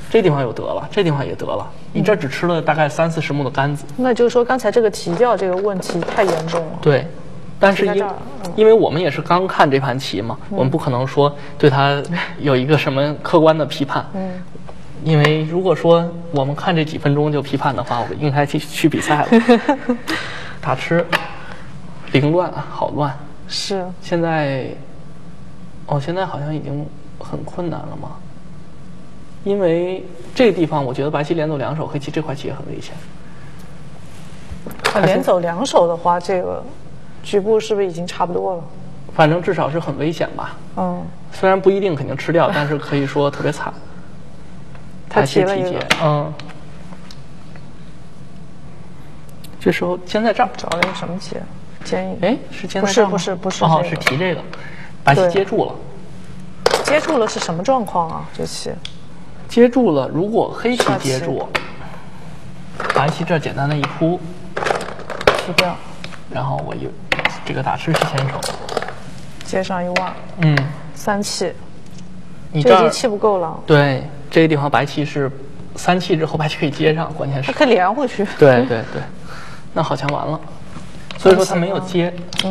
这地方有得了，这地方也得了，你这只吃了大概三四十目的杆子。 那就是说，刚才这个提掉这个问题太严重了。 对，但是因、 嗯、 因为我们也是刚看这盘棋嘛，嗯、我们不可能说对它有一个什么客观的批判。嗯。因为如果说我们看这几分钟就批判的话，我应该去去比赛了。打吃，凌乱啊，好乱。 是。现在，哦，现在好像已经很困难了嘛。因为这个地方，我觉得白棋连走两手，黑棋这块棋也很危险。 啊，连走两手的话，这个局部是不是已经差不多了？ 反正至少是很危险吧。嗯。虽然不一定肯定吃掉，但是可以说特别惨。 他提了一个， 嗯。这时候尖在这儿， 找了一个什么棋？尖一。 哎，是尖在这儿吗？ 不是不是不是。 哦，是提这个，白棋接住了。 接住了是什么状况啊？这棋？ 接住了，如果黑棋接住，白棋这儿简单的一扑， 提掉， 然后我有这个打吃是先手， 接上一万， 嗯， 三气， 你这局气不够了。 对，这个地方白棋是三气之后，白棋可以接上，关键是它可以连回去。 对对对，那好像完了，所以说他没有接。嗯，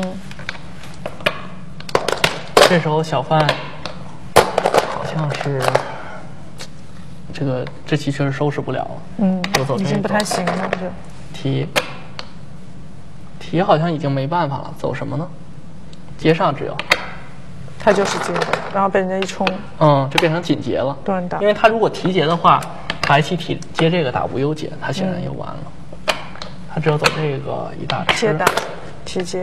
这时候小范好像是。这个这棋确实收拾不了了， 嗯， 我走这个已经不太行了，这提提好像已经没办法了，走什么呢？接上只有， 他就是接的，然后被人家一冲， 嗯，就变成紧劫了， 断打。 因为他如果提劫的话，白棋提接这个打无忧解，他显然又完了，嗯、他只有走这个一大吃， 接打，提劫，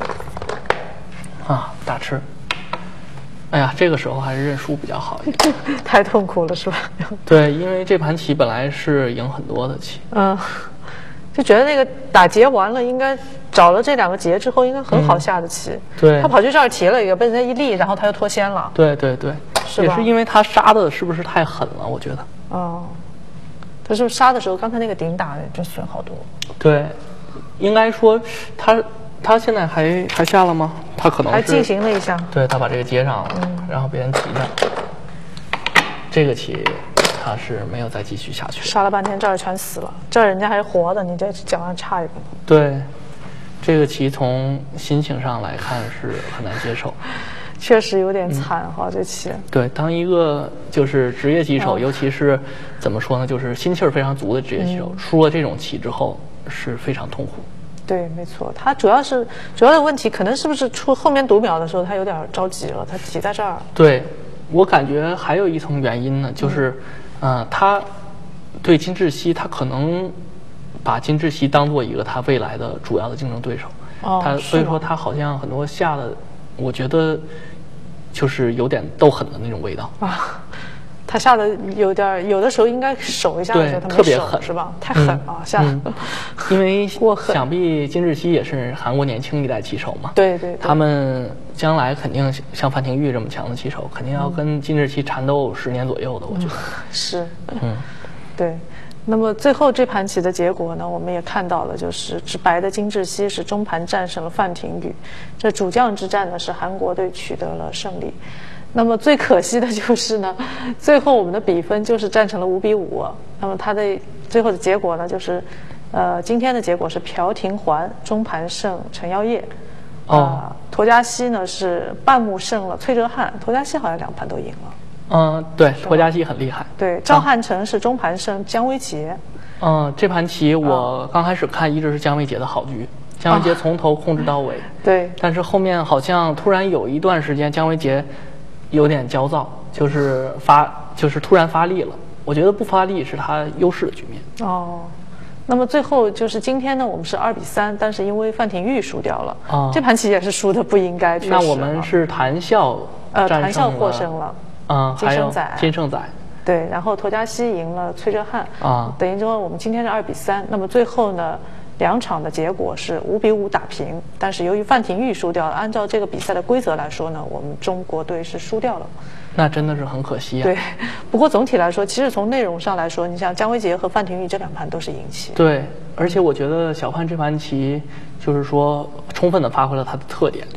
啊，大吃。哎呀，这个时候还是认输比较好一点。 太痛苦了，是吧？ 对，因为这盘棋本来是赢很多的棋。 嗯，就觉得那个打劫完了，应该找了这两个劫之后，应该很好下的棋。 嗯、对。 他跑去这儿提了一个，被人家一立，然后他又脱先了。 对对对， 是也是因为他杀的是不是太狠了？我觉得。 哦。他是不是杀的时候，刚才那个顶打的就损好多？ 对，应该说他。他现在还还下了吗？他可能还进行了一下。 对，他把这个接上了，嗯、然后别人提着。这个棋他是没有再继续下去。 杀了半天，这儿全死了，这儿人家还是活的，你这脚上差一个。 对，这个棋从心情上来看是很难接受。 确实有点惨哈、嗯，这棋。 对，当一个就是职业棋手，嗯、尤其是怎么说呢，就是心气儿非常足的职业棋手，嗯、输了这种棋之后是非常痛苦。 对，没错，他主要是主要的问题，可能是不是出后面读秒的时候，他有点着急了，他急在这儿。 对，我感觉还有一层原因呢，就是，嗯、呃，他对金志熙，他可能把金志熙当做一个他未来的主要的竞争对手。哦，他所以说他好像很多下的，我觉得就是有点斗狠的那种味道啊。 他下的有点，有的时候应该守一下的时候，他特别狠， 是吧？太狠了，嗯、下的、 嗯。因为想必金志熙也是韩国年轻一代棋手嘛， 对 对, 对。 他们将来肯定像范廷玉这么强的棋手，肯定要跟金志熙缠斗十年左右的，我觉得、嗯、 是。嗯，对。那么最后这盘棋的结果呢，我们也看到了，就是执白的金志熙是中盘战胜了范廷玉，这主将之战呢，是韩国队取得了胜利。那么最可惜的就是呢，最后我们的比分就是战成了五比五。那么它的最后的结果呢，就是，呃，今天的结果是朴廷桓中盘胜陈耀烨， 哦， 呃、佗佳熙呢是半目胜了崔哲瀚，佗佳熙好像两盘都赢了。 嗯，对，佗佳熙很厉害。 对，赵汉成是中盘胜姜维杰。 嗯，这盘棋我刚开始看一直是姜维杰的好局。姜维杰从头控制到尾，哦、 对， 但是后面好像突然有一段时间姜维杰有点焦躁，就是发就是突然发力了。我觉得不发力是他优势的局面。 哦，那么最后就是今天呢，我们是二比三，但是因为范廷玉输掉了，哦、这盘棋也是输的不应该。 那我们是谭笑呃谭笑获胜了， 嗯， 金圣宰金圣宰。 对，然后佗佳熙赢了崔哲瀚啊，等于说我们今天是二比三。那么最后呢？两场的结果是五比五打平，但是由于范廷玉输掉了，按照这个比赛的规则来说呢，我们中国队是输掉了。 那真的是很可惜啊。 对，不过总体来说，其实从内容上来说，你像姜维杰和范廷玉这两盘都是赢棋。 对，而且我觉得小范这盘棋就是说充分的发挥了他的特点。 对，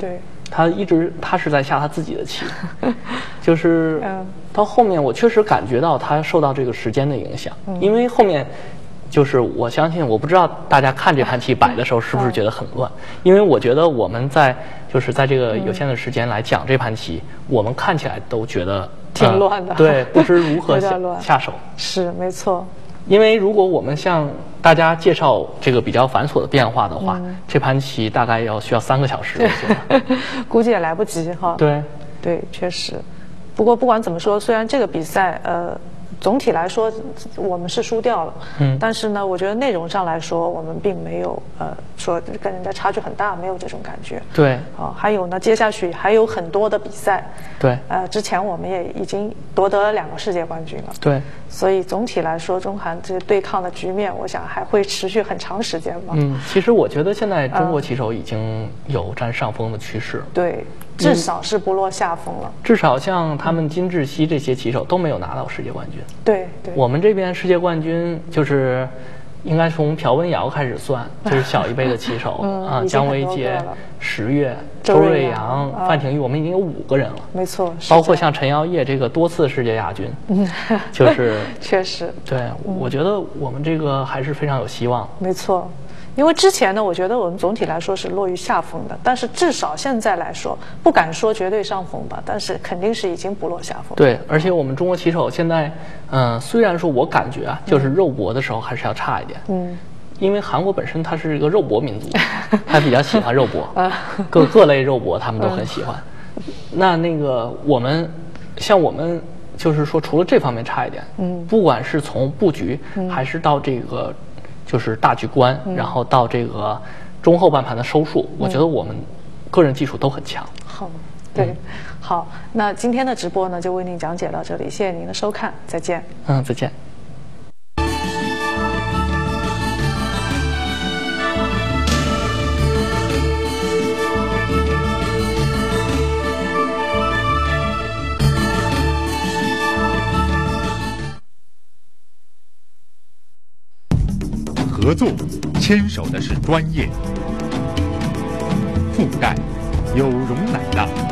他一直他是在下他自己的棋，就是到后面我确实感觉到他受到这个时间的影响，嗯、因为后面就是我相信，我不知道大家看这盘棋摆的时候是不是觉得很乱，嗯、因为我觉得我们在就是在这个有限的时间来讲这盘棋，嗯、我们看起来都觉得挺乱的， 呃，对，不知如何下下手。 是没错。 因为如果我们向大家介绍这个比较繁琐的变化的话，嗯、这盘棋大概要需要三个小时， 估计也来不及哈。 对， 对，确实。不过不管怎么说，虽然这个比赛，呃，总体来说我们是输掉了，嗯，但是呢，我觉得内容上来说，我们并没有呃说跟人家差距很大，没有这种感觉。 对。 啊，还有呢，接下去还有很多的比赛。 对。 呃，之前我们也已经夺得了两个世界冠军了。 对。 所以总体来说，中韩这个对抗的局面，我想还会持续很长时间吧。 嗯，其实我觉得现在中国棋手已经有占上风的趋势。 嗯、对。至少是不落下风了。 嗯、至少像他们金智熙这些棋手都没有拿到世界冠军。 对对。 我们这边世界冠军就是应该从朴文瑶开始算，就是小一辈的棋手嗯、啊，姜维杰、石跃、周瑞阳、范廷钰，我们已经有五个人了。 没错。 包括像陈耀烨这个多次世界亚军，嗯，就是确实。 对，嗯、我觉得我们这个还是非常有希望。 没错。因为之前呢，我觉得我们总体来说是落于下风的，但是至少现在来说，不敢说绝对上风吧，但是肯定是已经不落下风。 对，而且我们中国棋手现在，嗯、呃，虽然说我感觉啊，就是肉搏的时候还是要差一点，嗯，因为韩国本身它是一个肉搏民族，它比较喜欢肉搏，各各类肉搏他们都很喜欢。嗯、那那个我们像我们就是说，除了这方面差一点，嗯，不管是从布局、嗯、还是到这个。就是大局观，嗯、然后到这个中后半盘的收束，嗯、我觉得我们个人技术都很强。 好，对，嗯、好，那今天的直播呢，就为您讲解到这里，谢谢您的收看，再见。 嗯，再见。 合作牵手的是专业，覆盖有容乃大。